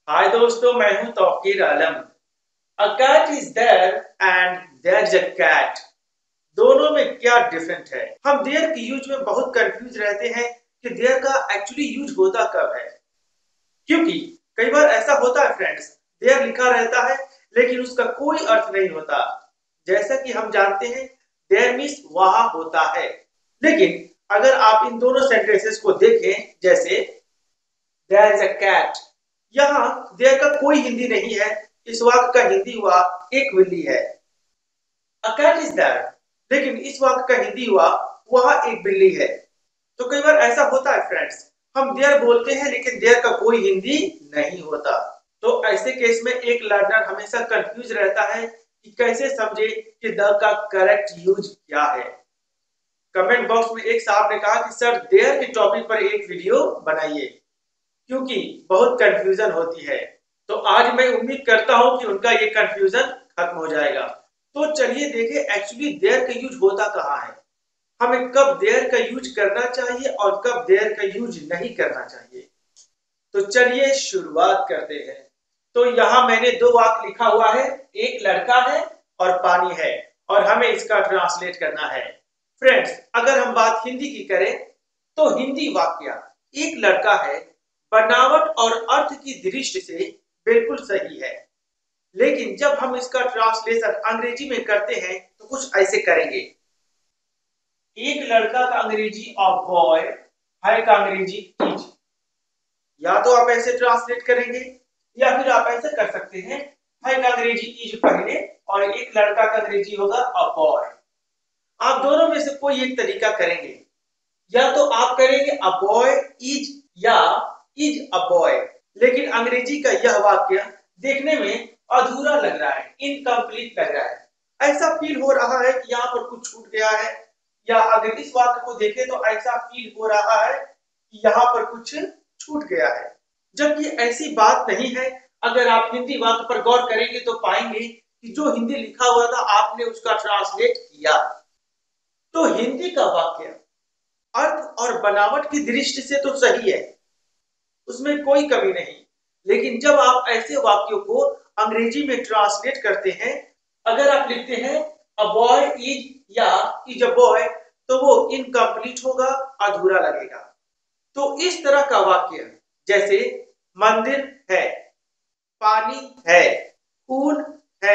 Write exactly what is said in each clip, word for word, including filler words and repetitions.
हाय दोस्तों, मैं हूं Taukeer Alam. A cat is there and there is a cat. दोनों में क्या डिफरेंट है? हम देयर की यूज में बहुत कंफ्यूज रहते हैं कि देयर का एक्चुअली यूज होता कब है, क्योंकि कई बार ऐसा होता है फ्रेंड्स, देयर लिखा रहता है लेकिन उसका कोई अर्थ नहीं होता। जैसा कि हम जानते हैं, देयर मीन्स वहां होता है, लेकिन अगर आप इन दोनों सेंटेंसेस को देखें, जैसे देयर इज अ कैट, यहाँ देयर का कोई हिंदी नहीं है। इस वाक्य का हिंदी हुआ एक बिल्ली है। अ कैट इज देयर, लेकिन इस वाक्य का हिंदी हुआ वहां एक बिल्ली है। तो कई बार ऐसा होता है फ्रेंड्स, हम देयर बोलते हैं लेकिन देयर का कोई हिंदी नहीं होता। तो ऐसे केस में एक लर्नर हमेशा कंफ्यूज रहता है कि कैसे समझे कि द का करेक्ट यूज क्या है। कमेंट बॉक्स में एक साहब ने कहा कि सर, देयर के टॉपिक पर एक वीडियो बनाइए, क्योंकि बहुत कंफ्यूजन होती है। तो आज मैं उम्मीद करता हूं कि उनका ये कंफ्यूजन खत्म हो जाएगा। तो चलिए देखें एक्चुअली देयर का यूज होता कहाँ है, हमें कब देयर का यूज करना चाहिए और कब देयर का यूज नहीं करना चाहिए। तो चलिए शुरुआत करते हैं। तो यहाँ मैंने दो वाक्य लिखा हुआ है, एक लड़का है और पानी है, और हमें इसका ट्रांसलेट करना है। फ्रेंड्स, अगर हम बात हिंदी की करें तो हिंदी वाक्य एक लड़का है बनावट और अर्थ की दृष्टि से बिल्कुल सही है, लेकिन जब हम इसका ट्रांसलेशन अंग्रेजी में करते हैं तो कुछ ऐसे करेंगे। एक लड़का का अंग्रेजी ऑफ बॉय है का अंग्रेजी इज। या तो आप ऐसे ट्रांसलेट करेंगे या फिर आप ऐसे कर सकते हैं, है का अंग्रेजी इज पहले और एक लड़का का अंग्रेजी होगा अ बॉय। आप दोनों में से कोई एक तरीका करेंगे। या तो आप करेंगे अ बॉय इज या इज अ बॉय, लेकिन अंग्रेजी का यह वाक्य देखने में अधूरा लग रहा है, इनकम्प्लीट लग रहा है। ऐसा फील हो रहा है कि यहाँ पर कुछ छूट गया है, या अगर इस वाक्य को देखें तो ऐसा फील हो रहा है कि यहाँ पर कुछ छूट गया है, जबकि ऐसी बात नहीं है। अगर आप हिंदी वाक्य पर गौर करेंगे तो पाएंगे कि जो हिंदी लिखा हुआ था आपने उसका ट्रांसलेट किया। तो हिंदी का वाक्य अर्थ और बनावट की दृष्टि से तो सही है, उसमें कोई कमी नहीं, लेकिन जब आप ऐसे वाक्यों को अंग्रेजी में ट्रांसलेट करते हैं, अगर आप लिखते हैं अ बॉय इज या इज अ बॉय, तो वो इनकम्प्लीट होगा, अधूरा लगेगा। तो इस तरह का वाक्य, जैसे मंदिर है, पानी है, फूल है,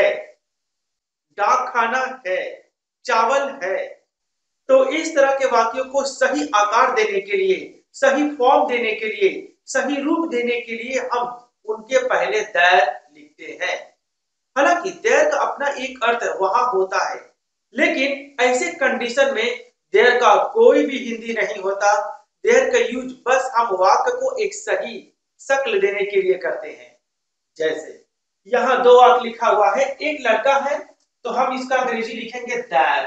डाक खाना है, चावल है, तो इस तरह के वाक्यों को सही आकार देने के लिए, सही फॉर्म देने के लिए, सही रूप देने के लिए हम उनके पहले देयर लिखते हैं। हालांकि देयर का अपना एक अर्थ वहां होता है, लेकिन ऐसे कंडीशन में देयर का कोई भी हिंदी नहीं होता। देयर का यूज बस हम वाक्य को एक सही शक्ल देने के लिए करते हैं। जैसे यहाँ दो वाक्य लिखा हुआ है, एक लड़का है, तो हम इसका अंग्रेजी लिखेंगे there.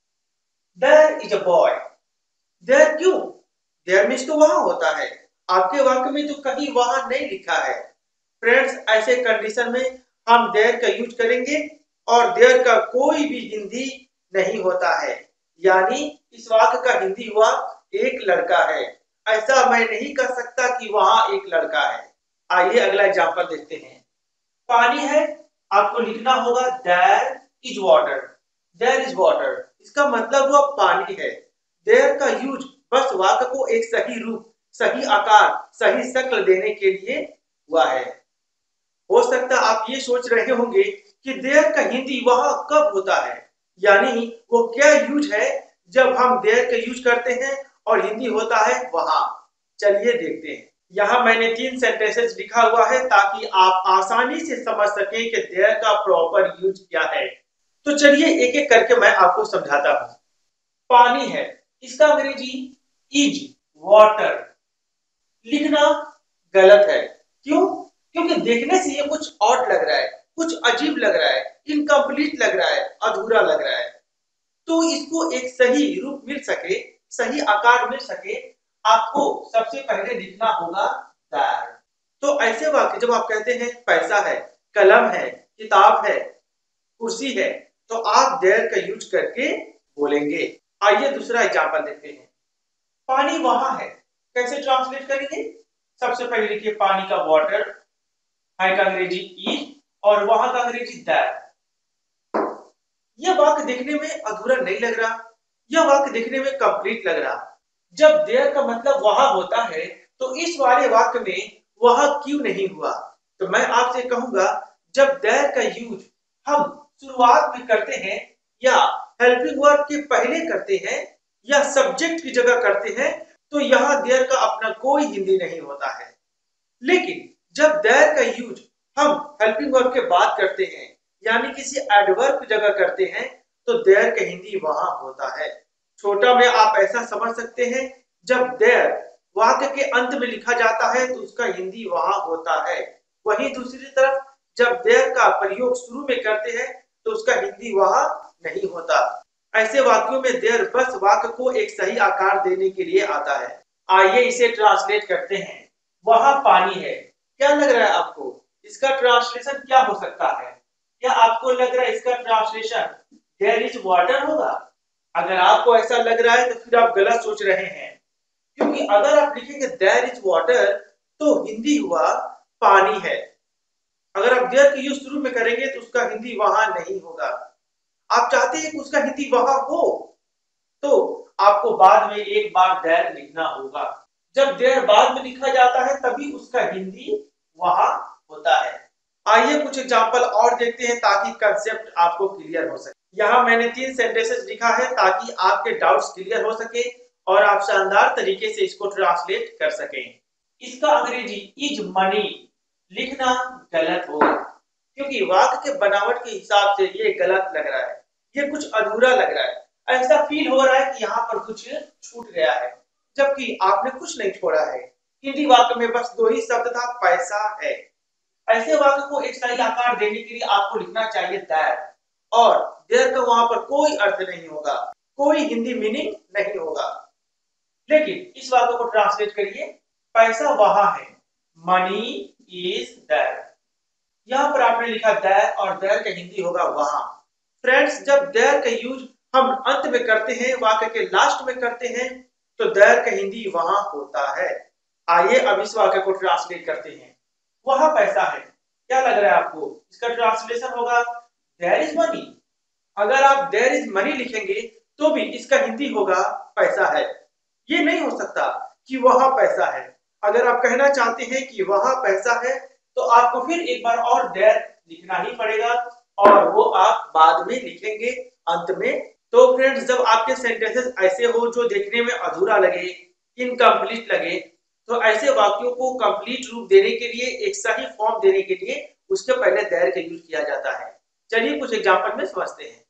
There is a boy. There क्यों? देयर मीन्स तो वहां होता है, आपके वाक्य में तो कहीं वहां नहीं लिखा है। फ्रेंड्स, ऐसे कंडीशन में हम देयर का यूज करेंगे और देयर का कोई भी हिंदी नहीं होता है, यानी इस वाक्य का हिंदी हुआ एक लड़का है। ऐसा मैं नहीं कर सकता कि वहां एक लड़का है। आइए अगला एग्जांपल देखते हैं। पानी है, आपको लिखना होगा there is water. There is water, इसका मतलब हुआ पानी है। देयर का यूज बस वाक्य को एक सही रूप, सही आकार, सही शक्ल देने के लिए हुआ है। हो सकता आप ये सोच रहे होंगे कि देयर का हिंदी वहां कब होता है, यानी वो क्या यूज है जब हम देयर का यूज करते हैं और हिंदी होता है वहां। चलिए देखते हैं। यहाँ मैंने तीन सेंटेंसेस लिखा हुआ है ताकि आप आसानी से समझ सकें कि देयर का प्रॉपर यूज क्या है। तो चलिए एक एक करके मैं आपको समझाता हूँ। पानी है, इसका अंग्रेजी इज वाटर। लिखना गलत है, क्यों? क्योंकि देखने से ये कुछ ऑड लग रहा है, कुछ अजीब लग रहा है, इनकम्प्लीट लग रहा है, अधूरा लग रहा है। तो इसको एक सही रूप मिल सके, सही आकार मिल सके, आपको सबसे पहले लिखना होगा दैट। तो ऐसे वाक्य जब आप कहते हैं पैसा है, कलम है, किताब है, कुर्सी है, तो आप देयर का यूज करके बोलेंगे। आइए दूसरा एग्जांपल देखते हैं। पानी वहां है, कैसे ट्रांसलेट करेंगे? सबसे पहले लिखिए पानी का वाटर, हाई का अंग्रेजी इज और वहां का अंग्रेजी दैट। यह वाक्य देखने में अधूरा नहीं लग रहा, यह वाक्य देखने में कंप्लीट लग रहा। जब देयर का मतलब वहां होता है तो इस वाले वाक्य में वहां क्यों नहीं हुआ? तो मैं आपसे कहूंगा, जब देयर का यूज हम शुरुआत में करते हैं या हेल्पिंग वर्ब के पहले करते हैं या सब्जेक्ट की जगह करते हैं तो यहाँ देयर का अपना कोई हिंदी नहीं होता है। लेकिन जब देयर का यूज हम हेल्पिंग वर्ब के बाद करते हैं यानी किसी एडवर्ब की जगह करते हैं तो देयर का हिंदी वहां होता है। छोटा में आप ऐसा समझ सकते हैं, जब देयर वाक्य के अंत में लिखा जाता है तो उसका हिंदी वहां होता है। वहीं दूसरी तरफ जब देयर का प्रयोग शुरू में करते हैं तो उसका हिंदी वहां नहीं होता। ऐसे वाक्यों में देयर बस वाक्य को एक सही आकार देने के लिए आता है। आइए इसे ट्रांसलेट करते हैं। वहां पानी है, क्या लग रहा है आपको इसका ट्रांसलेशन क्या हो सकता है? क्या आपको लग रहा है इसका ट्रांसलेशन देयर इज वाटर होगा? अगर आपको ऐसा लग रहा है तो फिर आप गलत सोच रहे हैं, क्योंकि अगर आप लिखेंगे देयर इज वाटर तो हिंदी हुआ पानी है। अगर आप देयर की यूज शुरू में करेंगे तो उसका हिंदी वहां नहीं होगा। आप चाहते हैं कि उसका हिंदी वहां हो तो आपको बाद में एक बार देयर लिखना होगा। जब देयर बाद में लिखा जाता है तभी उसका हिंदी वहां होता है। आइए कुछ एग्जांपल और देखते हैं ताकि कंसेप्ट आपको क्लियर हो सके। यहाँ मैंने तीन सेंटेंसेस लिखा है ताकि आपके डाउट्स क्लियर हो सके और आप शानदार तरीके से इसको ट्रांसलेट कर सकें। इसका अंग्रेजी इज मनी लिखना गलत होगा, क्योंकि वाक्य के बनावट के हिसाब से ये गलत लग रहा है, ये कुछ अधूरा लग रहा है। ऐसा फील हो रहा है कि यहाँ पर कुछ छूट गया है, जबकि आपने कुछ नहीं छोड़ा है। हिंदी वाक्य में बस दो ही शब्द था, पैसा है। ऐसे वाक्य को एक सही आकार देने के लिए आपको लिखना चाहिए दैट, और देयर का वहां पर कोई अर्थ नहीं होगा, कोई हिंदी मीनिंग नहीं होगा। लेकिन इस वाक्य को ट्रांसलेट करिए, पैसा वहां है, मनी इज देयर। यहाँ पर आपने लिखा देयर और देयर का हिंदी होगा वहां। फ्रेंड्स, जब देयर का यूज हम अंत में करते हैं, वाक्य के लास्ट में करते हैं तो देयर का हिंदी वहां होता है। आइए अब इस वाक्य को ट्रांसलेट करते हैं। वहां पैसा है, क्या लग रहा है आपको इसका ट्रांसलेशन होगा देयर इज मनी। अगर आप देयर इज मनी लिखेंगे तो भी इसका हिंदी होगा पैसा है। ये नहीं हो सकता कि वहां पैसा है। अगर आप कहना चाहते हैं कि वहां पैसा है तो आपको फिर एक बार और देयर लिखना ही पड़ेगा और वो आप बाद में लिखेंगे अंत में। तो फ्रेंड्स, जब आपके सेंटेंसेस ऐसे हो जो देखने में अधूरा लगे, इनकम्प्लीट लगे, तो ऐसे वाक्यों को कंप्लीट रूप देने के लिए, एक सही फॉर्म देने के लिए उसके पहले देयर का यूज किया जाता है। चलिए कुछ एग्जांपल में समझते हैं।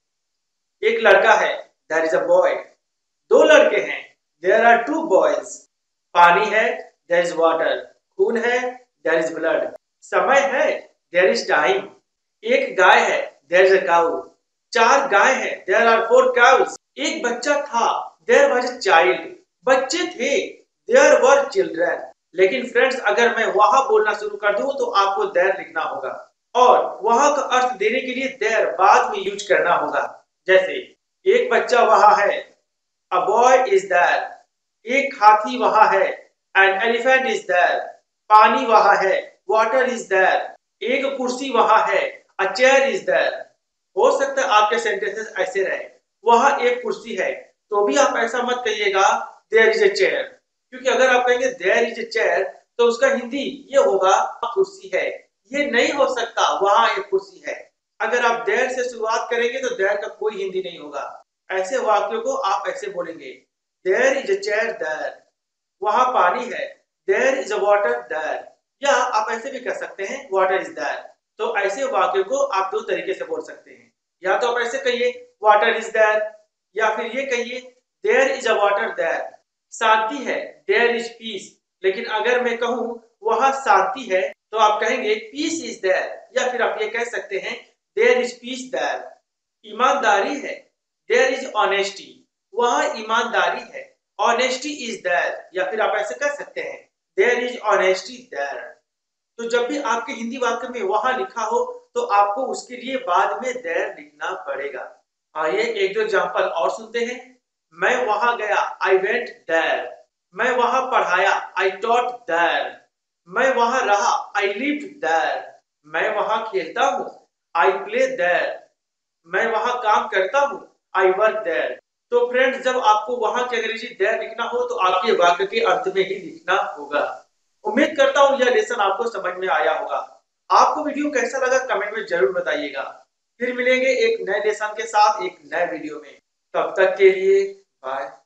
एक लड़का है, देयर इज अ बॉय। दो लड़के हैं, देयर आर टू बॉयज। पानी है, देयर इज वाटर। खून है, देयर इज ब्लड। समय है, देयर इज टाइम। एक गाय है, देयर इज अ काऊ। चार गाय हैं, देयर आर फोर काउज। एक बच्चा था, देयर वाज अ चाइल्ड। बच्चे थे, देयर वर चिल्ड्रन। लेकिन फ्रेंड्स, अगर मैं वहां बोलना शुरू कर दूं तो आपको देयर लिखना होगा और वहां का अर्थ देने के लिए देयर बाद में यूज करना होगा। जैसे एक बच्चा वहां है, अ बॉय इज देयर। एक हाथी वहां है, एन एलिफेंट इज देयर। पानी वहां है, वाटर इज देयर। एक कुर्सी वहां है, अ चेयर इज देयर। हो सकता है आपके सेंटेंसेस ऐसे रहे, वहां एक कुर्सी है तो भी आप ऐसा मत कहिएगा देयर इज अ चेयर, क्योंकि अगर आप कहेंगे देयर इज अ चेयर तो उसका हिंदी ये होगा कुर्सी है। ये नहीं हो सकता, वहां एक कुर्सी है। अगर आप देयर से शुरुआत करेंगे तो देयर का कोई हिंदी नहीं होगा। ऐसे वाक्यों को आप ऐसे बोलेंगे, there is a chair there. वहां पानी है, there is a water there. या आप ऐसे भी कह सकते हैं वाटर इज देयर। तो ऐसे वाक्य को आप दो तरीके से बोल सकते हैं, या तो आप ऐसे कहिए वाटर इज देयर, या फिर ये कहिए there is a water there. शांति है, देयर इज पीस। लेकिन अगर मैं कहूं वहां शांति है तो आप कहेंगे पीस इज देयर, या फिर आप ये कह सकते हैं देयर इज पीस देयर। ईमानदारी है, देयर इज ऑनेस्टी। वहां ईमानदारी है, ऑनेस्टी इज देयर। या फिर आप ऐसे कह सकते हैं देयर इज ऑनेस्टी देयर। तो जब भी आपके हिंदी वाक्य में वहां लिखा हो तो आपको उसके लिए बाद में देयर लिखना पड़ेगा। आइए एक दो एग्जांपल और सुनते हैं। मैं वहां गया, आई वेंट देयर। मैं वहां पढ़ाया, आई टॉट देयर। मैं वहां रहा, आई लिव्ड देयर। मैं वहां खेलता हूँ, आई प्ले देयर। मैं वहां काम करता हूँ, आई वर्क देयर। तो फ्रेंड्स, जब आपको वहां की अंग्रेजी देयर लिखना हो तो आपके वाक्य के अंत में ही लिखना होगा। उम्मीद करता हूँ यह लेसन आपको समझ में आया होगा। आपको वीडियो कैसा लगा कमेंट में जरूर बताइएगा। फिर मिलेंगे एक नए लेसन के साथ एक नए वीडियो में। तब तक के लिए बाय।